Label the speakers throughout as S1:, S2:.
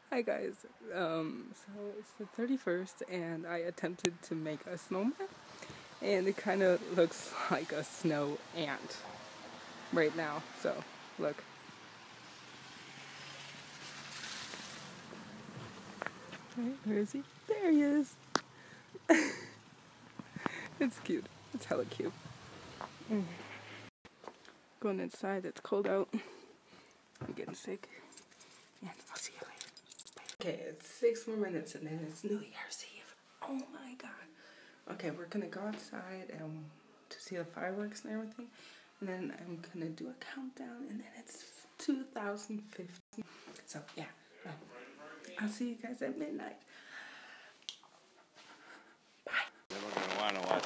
S1: Hi guys, so it's the 31st and I attempted to make a snowman and it kind of looks like a snow ant right now, so look. Right, where is he? There he is! It's cute, it's hella cute. Going inside, it's cold out. I'm getting sick and I'll see you later. Okay, it's 6 more minutes and then it's New Year's Eve. Oh my god. Okay, we're gonna go outside and to see the fireworks and everything. And then I'm gonna do a countdown and then it's 2015. So yeah, I'll see you guys at midnight. Bye.
S2: Never gonna wanna watch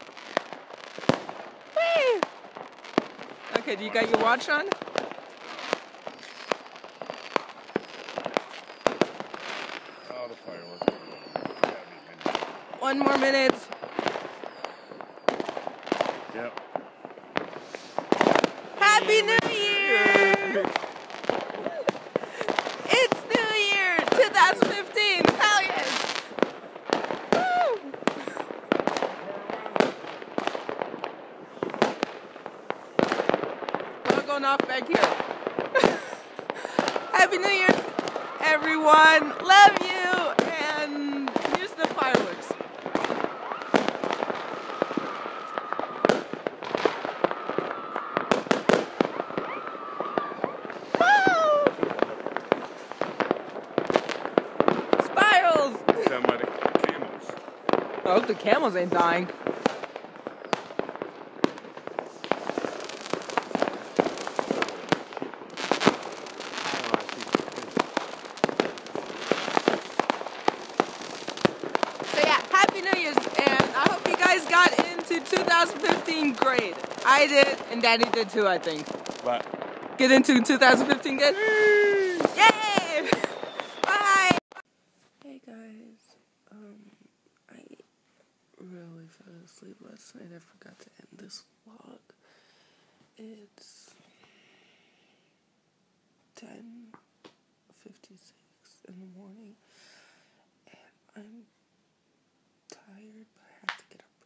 S1: Whee! Okay, do you got your watch on?
S2: all the fireworks.
S1: 1 more minute.
S2: Yep.
S1: Happy New Year! It's New Year 2015. Hell yes! Woo! What's going off back here? Happy New Year, everyone. Love you. And here's the fireworks. Spirals!
S2: Somebody, camels.
S1: I hope the camels ain't dying. So yeah, Happy New Year's, and I hope you guys got into 2015 great. I did, and Daddy did too, I think.
S2: But
S1: Get into 2015 good? Yay! Bye! Hey guys, I really fell asleep last night. I forgot to end this vlog. It's 10:56 in the morning, and I'm tired, but I have to get up.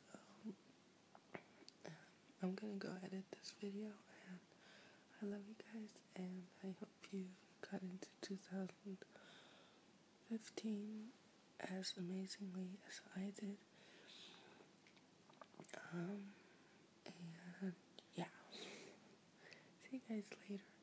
S1: So, I'm gonna go edit this video, and I love you guys, and I hope you got into 2015 as amazingly as I did. And yeah, see you guys later.